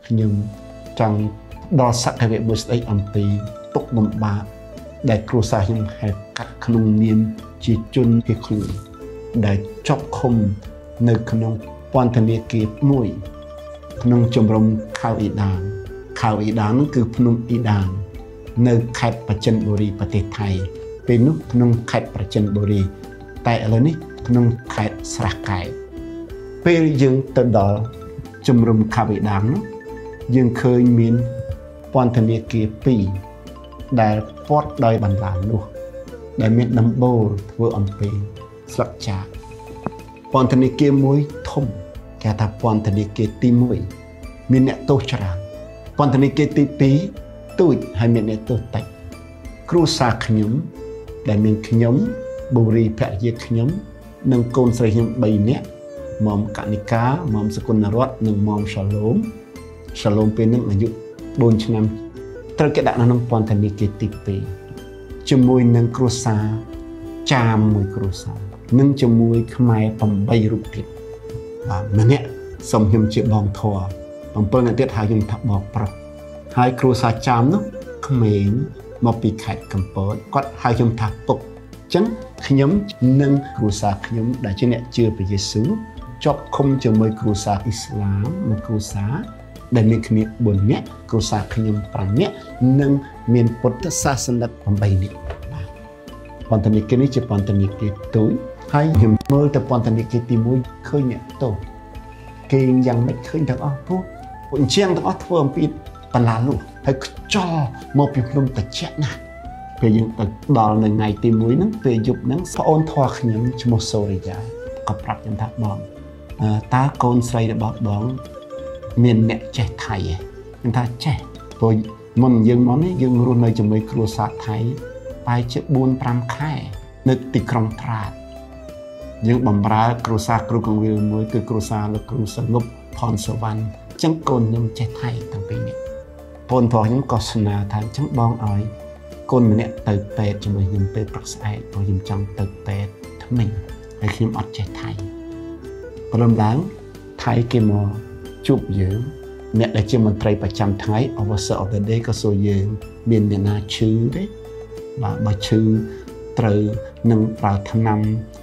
ខ្ញុំចង់ដល់សក្តិវិបុស្ដីអំពីទុកលំបាកដែលគ្រួសារខ្ញុំហេតុកាត់ក្នុងនាមជាជនភៀសខ្លួនដែលជាប់ឃុំនៅក្នុងពន្ធនាគារមួយក្នុងជំរំខៅអ៊ីដាននោះគឺភ្នំអ៊ីដាននៅខេត្តប្រចិនបុរីប្រទេសថៃពេលនោះក្នុងខេត្តប្រចិនបុរីតែឥឡូវនេះក្នុងខេត្តស្រះកែវពេលយើងទៅដល់ជំរំខៅអ៊ីដាននោះយើងឃើញមានពន្ធនាគារ2ដែលព័ទ្ធដោយបន្លានោះដែលមានដំបូលធ្វើអំពីស្លឹកចាកពន្ធនាគារមួយធំគេថាពន្ធនាគារទី1មានអ្នកទោសច្រើនពន្ធនាគារទី2ទូចហើយមានអ្នកទោសតិចគ្រួសារខ្ញុំដែលមានខ្ញុំបូរីភរិយាខ្ញុំនិងកូនស្រីខ្ញុំ3នាក់មុំកនិកាមុំសគុណរតន៍និងមុំសាឡូមពេលនឹងអាយុ4ឆ្នាំត្រូវគេដាក់នៅក្នុងពន្ធនាគារទី2ជាមួយនឹងគ្រួសារចាមមួយគ្រួសារនិងជាមួយខ្មែរ8រូបទៀតបាទម្នាក់សូមខ្ញុំជាបងធွာ7នាក់ទៀតហៅខ្ញុំថាបងប្រុសហើយគ្រួសារចាមនោះក្មេងមកពីខេត្តកំពតគាត់ហៅខ្ញុំថាពុកអញ្ចឹងខ្ញុំនិងគ្រួសារខ្ញុំដែលជាអ្នកជឿព្រះយេស៊ូវជាប់ឃុំជាមួយគ្រួសារអ៊ីស្លាមមួយគ្រួសារដែលមានគ្នា4នាក់គ្រួសារខ្ញុំ5នាក់និងមានពុទ្ធសាសនិក8នាក់បាទពន្ធនាគារនេះជាពន្ធនាគារទូចហើយខ្ញុំមើលទៅពន្ធនាគារទី1ឃើញអ្នកទោសគេយ៉ាងម៉េចឃើញទាំងអស់ពួកអញ្ចឹងទាំងអស់ធ្វើអំពីបន្លាលុះហើយខ្យល់មកពីភ្នំតាជាក់ណាស់ពេលយើងទៅដល់នៅថ្ងៃទី1ហ្នឹងពេលយប់ហ្នឹងប្អូនធွာខ្ញុំឈ្មោះសូរិយាក៏ប្រាប់ខ្ញុំថាបងតើកូនស្រីរបស់បងមានអ្នកចេះថៃទេខ្ញុំថាចេះព្រោះមុនយើងមកនេះយើងរស់នៅជាមួយគ្រួសារថៃបែរជា 4-5 ខែនៅទីក្រុងត្រាតយើងបំរើគ្រួសារគ្រូកងវិលមួយគឺគ្រួសារលោកគ្រូសងប់ផនសវណ្ណអញ្ចឹងកូនខ្ញុំចេះថៃទាំងពីរនេះបងប្អូនខ្ញុំក៏ស្នើថាអញ្ចឹងបងឲ្យកូនម្នាក់ទៅពេទ្យជាមួយខ្ញុំពេលព្រឹកស្អែកព្រោះខ្ញុំចង់ទៅពេទ្យថ្មីហើយខ្ញុំអត់ចេះថៃព្រមឡើងថៃគេមកជួបយើងអ្នកដែលជាមន្ត្រីប្រចាំថ្ងៃ Officer of the Day ក៏សួរយើងមានអ្នកណាឈឺទេបាទបើឈឺត្រូវនឹងប្រើថ្នាំ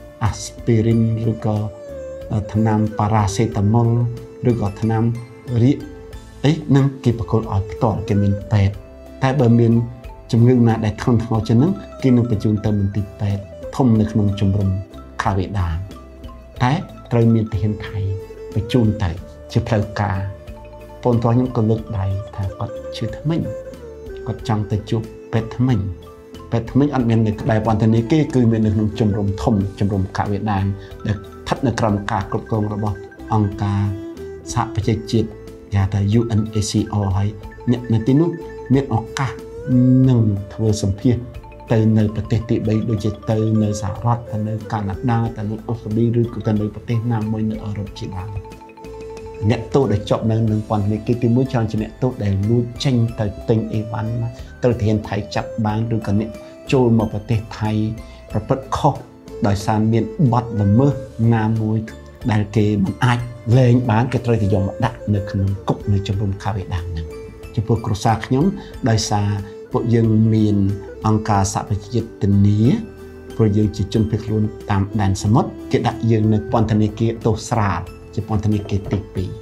aspirin ឬក៏ថ្នាំ paracetamol ឬក៏ថ្នាំរាគអីនឹងគេប្រកល់ឲ្យផ្ទាល់គេមានពេទ្យតែបើមានជំងឺណាដែលធ្ងន់ធ្ងរជាងនឹងគេនឹងបញ្ជូនទៅមន្ទីរពេទ្យធំនៅក្នុងជំរំខាវេដានតែត្រូវមានទាហានថៃបញ្ជូនទៅជាផ្លូវការបងប្អូនខ្ញុំក៏លើកដៃថាគាត់ឈឺថ្មិញគាត់ចង់ទៅជួបពេទ្យថ្មិញអត់មាននៅក្បែរពន្ធនាគារគឺមាននៅក្នុងជំរំធំជំរំខាវេដានដែលស្ថិតនៅក្រោមការគ្រប់គ្រងរបស់អង្គការសហប្រជាជាតិគេហៅថា UNHCR ហើយអ្នកនៅទីនោះមានឱកាសនឹងធ្វើសម្ភាសទៅនៅប្រទេសទី3ដូចជាទៅនៅសហរដ្ឋទៅនៅកាណាដាទៅនៅអូស្ត្រាលីឬក៏ទៅនៅប្រទេសណាមួយនៅអឺរ៉ុបជាដើមអ្នកទោសដែលជាប់នៅនឹងពន្ធនាគារទី1ច្រើនជាអ្នកទោសដែលលួចចេញទៅទិញអីវ៉ាន់ទៅទាហានថៃចាប់បានឬក៏អ្នកចូលមកប្រទេសថៃប្រព្រឹត្តខុសដោយសារមានបទល្មើសណាមួយដែលគេមិនអាចលែងបានគេត្រូវតែយកមកដាក់នៅក្នុងគុកនៅជំរំខាវេដានហ្នឹងចំពោះគ្រួសារខ្ញុំដោយសារពួកយើងមានអង្គការសហប្រជាជាតិធានាព្រោះយើងជាជនភៀសខ្លួនតាមដែនសមុទ្រគេដាក់យើងនៅពន្ធនាគារទោសស្រាលជាពន្ធនាគារទី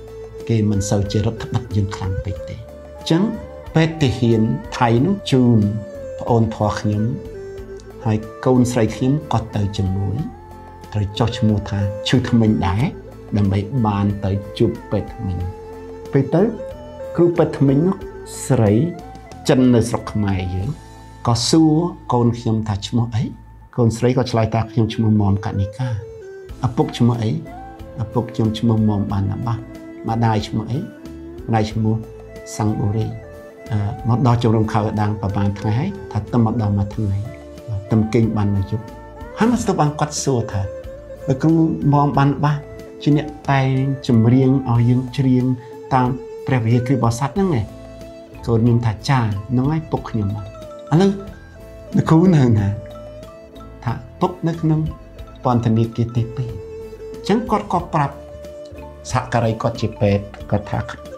2គេមិនសូវជារដ្ឋបិទយើងខ្លាំងពេកទេអញ្ចឹងពេទ្យទាហានថៃនោះជូនប្អូនធွာខ្ញុំហើយកូនស្រីខ្ញុំក៏ទៅជាមួយត្រូវចុះឈ្មោះថាឈឺថ្មិញដែរដើម្បីបានទៅជួបពេទ្យថ្មិញពេលទៅគ្រូពេទ្យថ្មិញនោះស្រីចិននៅស្រុកខ្មែរយើងក៏សួរកូនខ្ញុំថាឈ្មោះអីកូនស្រីក៏ឆ្លើយថាខ្ញុំឈ្មោះមុំកនិកាឪពុកឈ្មោះអីឪពុកខ្ញុំឈ្មោះមុំបានណាបាម្ដាយឈ្មោះអីម្ដាយឈ្មោះសាំងបូរីមកដល់ជំរំខៅដាងប្រហែលថ្ងៃហើយថាទៅមកដល់មួយថ្ងៃទៅគេងបានមួយយប់ហើយមកស្ទើរបានគាត់សួរថាលោកគ្រូមុំបានបាជាអ្នកតែងចម្រៀងឲ្យយើងច្រៀងតាមព្រះវិហារគ្រីស្ទបរិស័ទហ្នឹងឯងកូនខ្ញុំថាចាហ្នឹងហើយពុកខ្ញុំឥឡូវលោកគ្រូនៅណាថាពុកនៅក្នុងពន្ធនាគារទី2អញ្ចឹងគាត់ក៏ប្រាប់សហការីគាត់ជាពេទ្យគាត់ថា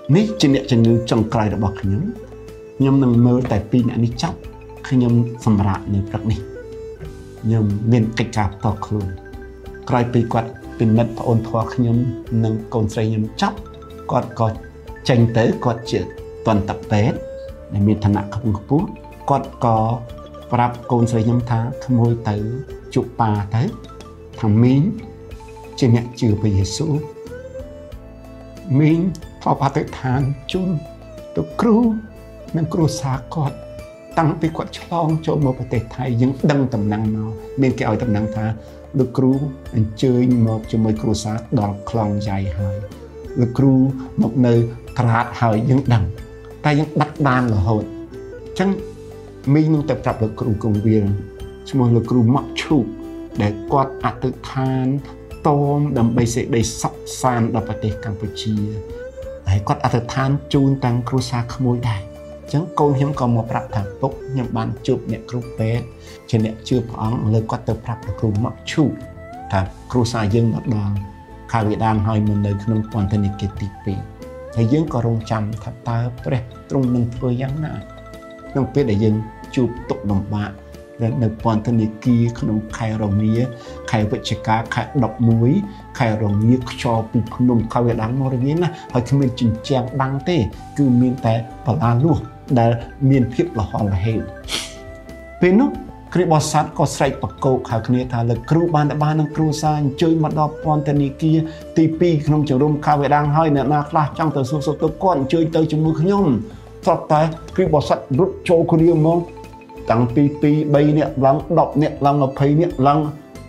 នេះជាអ្នកជំងឺចុងក្រោយរបស់ខ្ញុំនឹងមើលតែពីអ្នកនេះចប់ខ្ញុំសម្រាប់នៅព្រឹកនេះខ្ញុំមានកិច្ចការផ្ទាល់ខ្លួនក្រោយពីគាត់ពិនិត្យប្អូនធွာខ្ញុំនិងកូនស្រីខ្ញុំចប់គាត់ក៏ចេញទៅគាត់ជាតន្តពេទ្យដែលមានឋានៈខ្ពង់ខ្ពស់គាត់ក៏ប្រាប់កូនស្រីខ្ញុំថាក្មួយទៅជួបប៉ាទៅថាមីងជាអ្នកជឿព្រះយេស៊ូវមីងធ្លាប់អធិដ្ឋានជូនទៅគ្រូនិងគ្រួសារគាត់តាំងពីគាត់ឆ្លងចូលមកប្រទេសថៃយើងដឹងតំណែងមកមានគេឲ្យតំណែងថាលោកគ្រូអញ្ជើញមកជាមួយគ្រួសារដល់ខ្លងយ៉ៃហើយលោកគ្រូមកនៅក្រាតហើយយើងដឹងតែយើងបាត់បានរហូតអញ្ចឹងមីងនឹងទៅប្រាប់លោកគ្រូកងវាលឈ្មោះលោកគ្រូម៉ាក់ឈូកដែលគាត់អធិដ្ឋានតមដើម្បីសេចក្តីសុខសាន្តដល់ប្រទេសកម្ពុជាហើយគាត់អធិដ្ឋានជូនតាំងគ្រួសារក្មួយដែរអញ្ចឹងកូនខ្ញុំក៏មកប្រាប់ថាពុកខ្ញុំបានជួបអ្នកគ្រូពេទ្យជាអ្នកជឿព្រះអង្គលើគាត់ទៅប្រាប់លោកគ្រូម៉ាក់ឈូកថាគ្រួសារយើងមកដល់ខាងវិដានហើយមកនៅក្នុងពន្ធនាគារទី2ហើយយើងក៏រងចាំថាតើព្រះទ្រង់នឹងធ្វើយ៉ាងណាក្នុងពេលដែលយើងជួបទុក្ខលំបាកនៅពន្ធនាគារក្នុងខែរងាខែវិច្ឆិកាខែ11ខែរងាខ្យល់ពីភ្នំខាងវិដានមករងាណាហើយគ្មានជញ្ជាំងបាំងទេគឺមានតែបលាលួសដែលមានភាពលហល់រហេវពេលនោះគ្រីបស័តក៏ស្រែកបកោកហៅគ្នាថាលោកគ្រូបាននឹងគ្រូសាអញ្ជើញមកដល់ពន្ធនាគារទី2ក្នុងជំរំខាងវិដានហើយអ្នកណាខ្លះចង់ទៅសួរសុខទុក្ខគាត់អញ្ជើញទៅជាមួយខ្ញុំស្រាប់តែគ្រីបស័តរត់ចូលគ្នាមកតាំងពី2 3នាក់ឡើង10នាក់ឡើង20នាក់ឡើង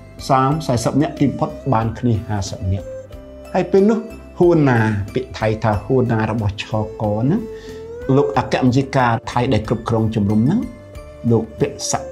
30 40នាក់ទីផុតបានគ្នា50នាក់ហើយពេលនោះហួនណាពាក្យថៃថាហួនណារបស់ឆកហ្នឹងលោកអគ្គមជ្ឈការថៃដែលគ្រប់គ្រងជំរំហ្នឹងលោកពាក់ស័ក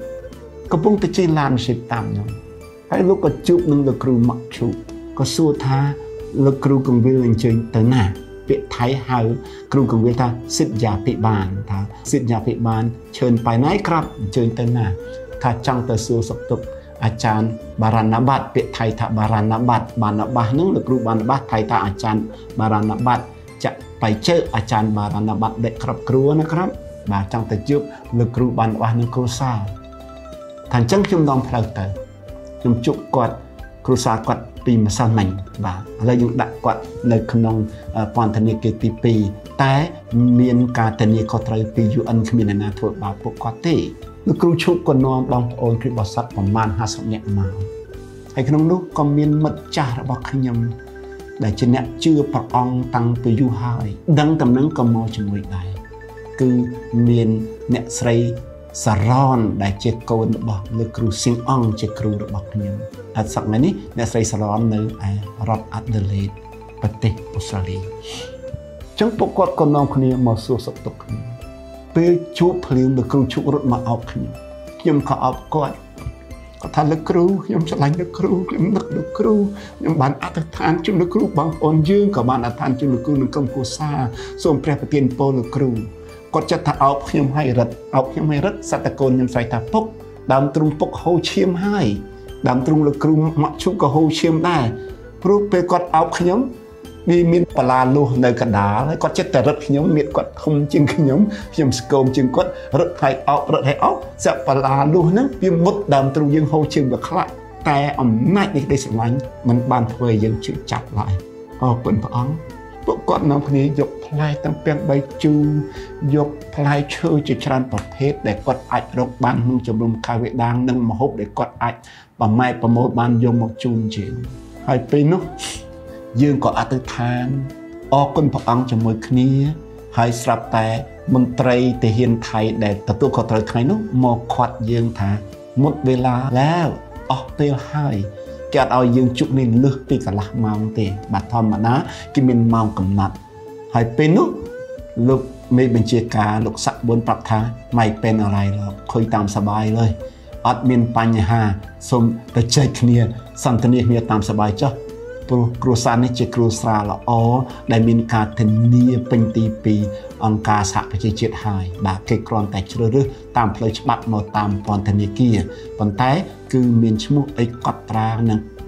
4កំពុងទៅជិះឡានស៊ីតាមខ្ញុំហើយលោកក៏ជួបនឹងលោកគ្រូម៉ាក់ឈូក៏សួរថាលោកគ្រូកងវិលអញ្ជើញទៅណាពាក្យថៃហៅគ្រូកងវិលថាសិទ្ធយាភិបាលថាសិទ្ធយាភិបាលเชิญไปไหนครับអញ្ជើញទៅណាថាចង់ទៅសួរសុខទុក្ខអាចារ្យបារាណាបាត់ពាក្យថៃថាបារាណាបាត់ហ្នឹងលោកគ្រូបារាណាបាត់ថៃថាអាចារ្យបារាណាបាត់ចាក់បៃជើអាចារ្យបារាណាបាត់ដេកគ្រប់គ្រួนะครับបាទចង់ទៅជួបលោកគ្រូបានរបស់នឹងគ្រួសារថាអញ្ចឹងខ្ញុំនាំផ្លូវទៅខ្ញុំជួបគាត់គ្រួសារគាត់ពីម្សិលមិញបាទឥឡូវយើងដាក់គាត់នៅក្នុងពន្ធនាគារទី2តែមានការធានាខុសត្រូវពី UN គ្មានអ្នកណាធ្វើបាបពួកគាត់ទេលោកគ្រូឈប់ក៏នាំបងប្អូនគ្រីស្ទបរិស័ទប្រមាណ50នាក់មកហើយក្នុងនោះក៏មានមិត្តចាស់របស់ខ្ញុំដែលជាអ្នកជឿព្រះអង្គតាំងពីយូរហើយដឹងតំណឹងក៏មកជាមួយដែរគឺមានអ្នកស្រីសារ៉នដែលជាកូនរបស់លោកគ្រូសៀងអងជាគ្រូរបស់ខ្ញុំអត់សឹកនេះអ្នកស្រីសារ៉ននៅឯរដ្ឋអាដឺលេដប្រទេសអូស្ត្រាលីអញ្ចឹងពួកគាត់ក៏នាំគ្នាមកសួរសុខទុក្ខគ្នាពេលជួបភ្លាមលោកគ្រូជុករត់មកអោបខ្ញុំក៏អោបគាត់គាត់ថាលោកគ្រូខ្ញុំឆ្លាញ់លោកគ្រូខ្ញុំនឹកលោកគ្រូខ្ញុំបានអធិដ្ឋានជូនលោកគ្រូបងប្អូនយើងក៏បានអធិដ្ឋានជូនលោកគ្រូនឹងក្រុមគ្រួសារសូមព្រះប្រទានពរលោកគ្រូគាត់ចិត្តថាអោបខ្ញុំឲ្យរត់សត្វតកូនខ្ញុំស្រែកថាពុកដើមទ្រូងពុកហូរឈាមហើយដើមទ្រូងលោកគ្រូម៉ាក់ឈូក៏ហូរឈាមដែរព្រោះពេលគាត់អោបខ្ញុំមានបលាលួសនៅកណ្ដាលហើយគាត់ចិត្តតែរត់ខ្ញុំមានគាត់ធំជាងខ្ញុំស្គមជាងគាត់រត់ហើយអោបសាប់បលាលួសហ្នឹងវាមុតដើមទ្រូងយើងហូរឈាមវាខ្លាក់តែអំណាចនៃក្តីស្រឡាញ់มันបានធ្វើឲ្យយើងជឿចាប់ឡើយអរគុណព្រះអង្គពួកគាត់នាំគ្នាយកផ្លែទាំងពាំង3ជូរយកផ្លែឈើជាច្រើនប្រភេទដែលគាត់អាចរកបានក្នុងជំរំខាងវេដាងនិងម្ហូបដែលគាត់អាចប្រម៉ែប្រមូលបានយកមកជូនជាងហើយពេលនោះយើងក៏អធិដ្ឋានអរគុណព្រះអង្គជាមួយគ្នាហើយស្រាប់តែមន្ត្រីទាហានថៃដែលទទួលខុសត្រូវថ្ងៃនោះមកខាត់យើងថាមុតវេលាแล้วអស់ពេលហើយគេអត់ឲ្យយើងជុកនេះលឹះពីកន្លះម៉ោងទេបាទធម្មតាគេមានម៉ោងកំណត់ហើយពេលនោះលោកមេបញ្ជាការលោកស័ក4ប្រាប់ថាម៉ៃពេនអរ៉ៃលោកខុយតាមសបាយเลยអត់មានបញ្ហាសូមទៅចែកគ្នាសន្ទនាគ្នាតាមសបាយចុះព្រោះគ្រួសារនេះជាគ្រួសារល្អដែលមានការធានាពេញទីពីអង្គការសហប្រជាជាតិហើយបាទគេគ្រាន់តែជ្រើសរើសតាមផ្លូវច្បាប់មកតាមពន្ធនាគារប៉ុន្តែគឺមានឈ្មោះអីកត់ត្រានិង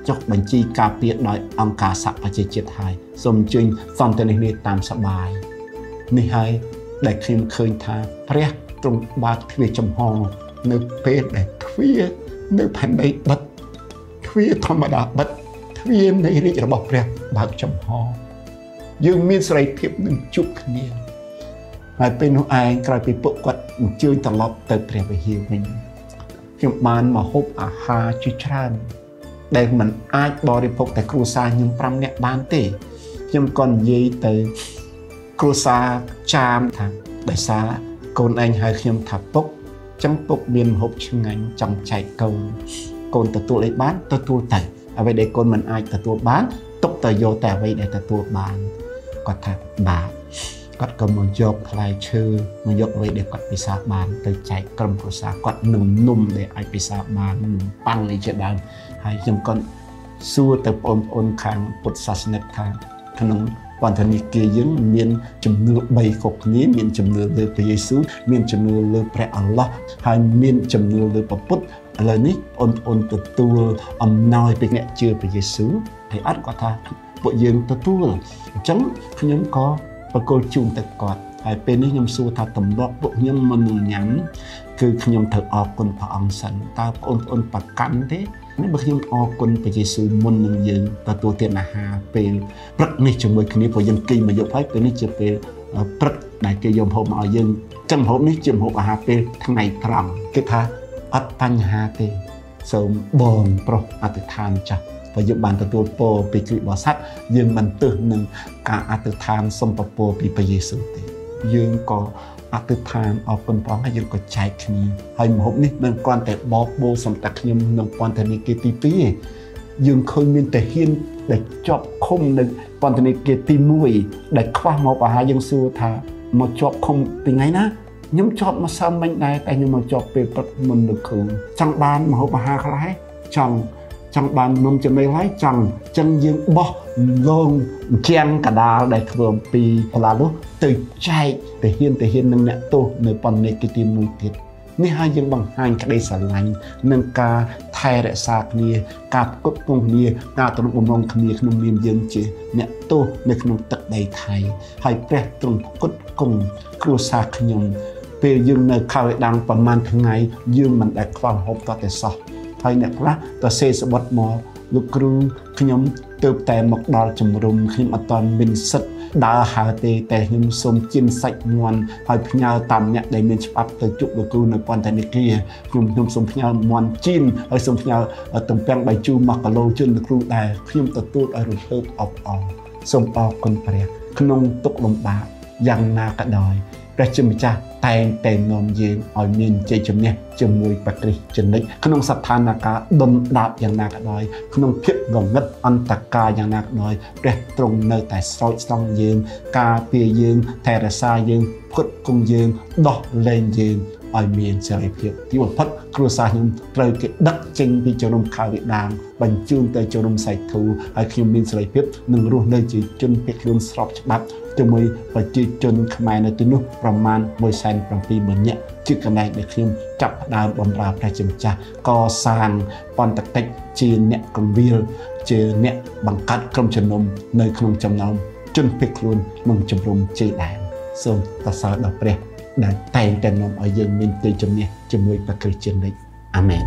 ចុះបញ្ជីការពារដោយអង្គការសហប្រជាជាតិហើយសូមអញ្ជើញសន្ទនានេះតាមសបាយនេះហើយដែលខ្ញុំឃើញថាព្រះទ្រង់បើកទ្វារចំហនៅពេលដែលទ្វារនៅផែនដីបិទទ្វារធម្មតាបិទទ្វារនៃរាជរបស់ព្រះបើកចំហយើងមានសេរីភាពនឹងជួបគ្នាហើយពេលនោះឯងក្រោយពីពួកគាត់អញ្ជើញត្រឡប់ទៅព្រះវិហារវិញខ្ញុំបានមកហូបអាហារជាច្រើនដែលមិនអាចបរិភោគតែគ្រួសារខ្ញុំ5នាក់បានទេខ្ញុំក៏និយាយទៅគ្រួសារចាមថាដោយសារកូនឯងហៅខ្ញុំថាពុកចឹងពុកមានម្ហូបឆ្ងាញ់ចង់ចែកកូនទទួលអីបានទទួលទៅអ្វីដែលកូនមិនអាចទទួលបានទុកទៅយកតែអ្វីដែលទទួលបានគាត់ថាបាទគាត់ក៏មកយកផ្លែឈើមកយកអ្វីដែលគាត់ពិសាបានទៅចែកក្រុមគ្រួសារគាត់នឹងនំដែលអាចពិសាបាននំប៉័ងនេះជាដើមហើយខ្ញុំក៏សួរទៅបងប្អូនខាងពុទ្ធសាសនិកថាក្នុងពន្ធនាគារយើងមានជំនឿ3គ្រប់គ្នាមានជំនឿលើព្រះយេស៊ូវមានជំនឿលើព្រះអល់ឡោះហើយមានជំនឿលើព្រះពុទ្ធឥឡូវនេះបងប្អូនទទួលអំណោយពីអ្នកជឿព្រះយេស៊ូវហើយអត់គាត់ថាពួកយើងទទួលអញ្ចឹងខ្ញុំក៏បកគលជូនទៅគាត់ហើយពេលនេះខ្ញុំសួរថាទម្លាប់ពួកខ្ញុំមិនញ៉ាំគឺខ្ញុំត្រូវអរគុណព្រះអង្គសិនតើបងប្អូនប្រកាន់ទេនេះបើខ្ញុំអរគុណព្រះយេស៊ូវមុននឹងយើងទទួលទានអាហារពេលព្រឹកនេះជាមួយគ្នាព្រោះយើងគីមកយកហើយពេលនេះជាពេលព្រឹកដែលគេយកម្ហូបមកឲ្យយើងចឹងម្ហូបនេះជាម្ហូបអាហារពេលថ្ងៃត្រង់គេថាអត់បញ្ហាទេសូមបងប្រុសអធិដ្ឋានចាស់បើយើងបានទទួលពរពីគ្រីស្ទបរិស័ទយើងមិនទើសនឹងការអធិដ្ឋានសុំពរពីព្រះយេស៊ូវទេយើងក៏អធិដ្ឋានអរគុណព្រះអង្គហើយយើងក៏ចែកគ្នាហើយម្ហូបនេះមិនគ្រាន់តែបបោសម្រាប់ខ្ញុំក្នុងពន្ធនាគារទី2ទេយើងឃើញមានតែហ៊ានដែលជាប់ឃុំនៅពន្ធនាគារទី1ដែលខ្វះមកអាហារយើងសួរថាមកជាប់ឃុំពីថ្ងៃណាខ្ញុំជាប់មកសើមិញដែរតែខ្ញុំមកជាប់ពេលព្រឹកមុនលោកគ្រូចង់បានម្ហូបអាហារខ្លះហើយចង់បាននំចំណីហើយចង់ចឹងយើងបោះលងជាងកដាលដែលធ្វើអំពីផ្លានោះទៅចែកទៅហ៊ាននឹងអ្នកទោសនៅពន្ធនាគារទី1ទៀតនេះហើយយើងបង្ហាញក្តីស្រឡាញ់និងការថែរក្សាគ្នាការផ្គត់ផ្គង់គ្នាការទំនុកបំរុងគ្នាក្នុងនាមយើងជាអ្នកទោសនៅក្នុងទឹកដីថៃហើយព្រះទ្រង់ផ្គត់ផ្គង់គ្រួសារខ្ញុំពេលយើងនៅខោឯដាំងប្រហែលថ្ងៃយើងមិនដែលខ្វះហូបតតែសោះហើយអ្នកខ្លះទៅសេសបុតមកលោកគ្រូខ្ញុំទៅតែមកដល់ជំរុំខ្ញុំអត់ទាន់មានសិទ្ធិដើរហើរទេតែខ្ញុំសូមជិនសាច់មាន់ហើយផ្ញើតាមអ្នកដែលមានច្បាប់ទៅជួបលោកគ្រូនៅពន្ធនាគារខ្ញុំសូមផ្ញើមាន់ជិនហើយសូមផ្ញើទំពាំងបាយជូរ1គីឡូជូនលោកគ្រូដែរខ្ញុំទទួលឲ្យរហូតអបអរសូមអរគុណព្រះក្នុងទុក្ខលំបាកយ៉ាងណាក៏ដោយព្រះជាម្ចាស់តែងតែនាំយើងឲ្យមានជ័យជំនះជាមួយព្រះគ្រីស្ទជានិច្ចក្នុងស្ថានភាពដុនដាបយ៉ាងណាក៏ដោយក្នុងភាពងងឹតអន្តការយ៉ាងណាក៏ដោយព្រះទ្រង់នៅតែស្រោចស្រង់យើងការពារយើងថែរក្សាយើងផ្គត់ផ្គង់យើងដោះលែងយើងឲ្យមានសេរីភាពទីបំផុតគ្រួសារខ្ញុំត្រូវគេដឹកចេញពីជំនុំខៅវិដាងបញ្ជូនទៅជំនុំសៃធូហើយខ្ញុំមានសេរីភាពនឹងរស់នៅជាជនភៀសខ្លួនស្របច្បាប់ជាមួយប្រជាជនខ្មែរនៅទីនោះប្រមាណ 170,000 នាក់ជាកន្លែងដែលខ្ញុំចាប់ផ្ដើមបម្រើព្រះជាម្ចាស់កសាងពន្ធកិច្ចជាអ្នកកងវិលជាអ្នកបង្កើតក្រុមជំនុំនៅក្នុងចំណោមជនភៀសខ្លួនក្នុងជំរំជ័យដែនសូមសរសើរដល់ព្រះដែលតែងតែនាំឲ្យយើងមានជ័យជំនះជាមួយព្រះគ្រីស្ទជានិច្ចអាមែន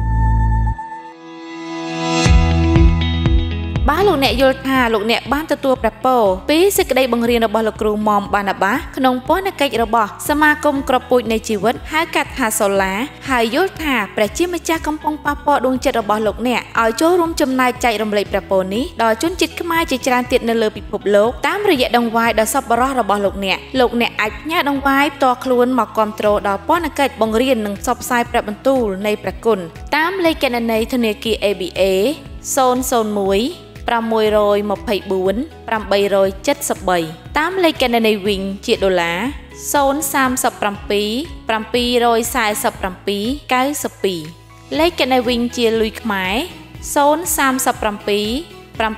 បាទលោកអ្នកយល់ថាលោកអ្នកបានទទួលព្រះពរពីសេចក្តីបង្រៀនរបស់លោកគ្រូមុំបាណាបាសក្នុងពន្ធកិច្ចរបស់សមាគមក្របពូជនៃជីវិតហៅកាត់ថាសូឡាហើយយល់ថាព្រះជាម្ចាស់កំពុងប៉ះពាល់ដួងចិត្តរបស់លោកអ្នកឲ្យចូលរួមចំណែកចែករំលែកព្រះពរនេះដល់ជនជាតិខ្មែរជាច្រើនទៀតនៅលើពិភពលោកតាមរយៈដង្វាយដ៏សប្បុរសរបស់លោកអ្នកអាចផ្ញើដង្វាយផ្ទាល់ខ្លួនមកគ្រប់គ្រងដល់ពន្ធកិច្ចបង្រៀននិងផ្សព្វផ្សាយព្រះបន្ទូលនៃព្រះគុណតាមលេខគណនីធនាគារ ABA 001 624 873តាមលេខគណនីវិញជាដុល្លារ037 747 92លេខគណនីវិញជាលុយខ្មែរ037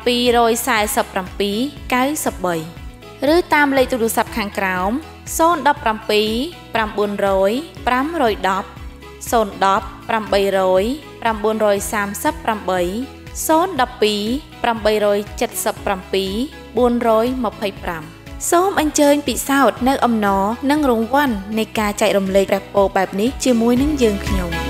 747 93ឬតាមលេខទូរស័ព្ទខាងក្រោម017 900 510 010 800 938 សូមអញ្ជើញពិសោធន៍នៅអំណរនិងរង្វាន់នៃការចែករំលែកព្រះពរបែបនេះជាមួយនឹងយើងខ្ញុំ